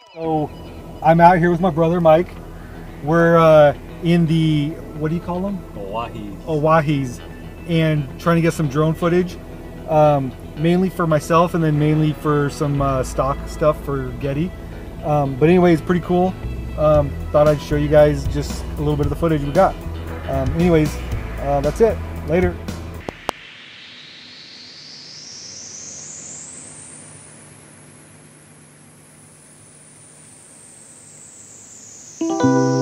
So I'm out here with my brother Mike. We're in the, what do you call them? Owyhee. Owyees, and trying to get some drone footage, mainly for myself and then mainly for some stock stuff for Getty. But anyway, it's pretty cool. Thought I'd show you guys just a little bit of the footage we got. Anyways, that's it. Later. Thank you.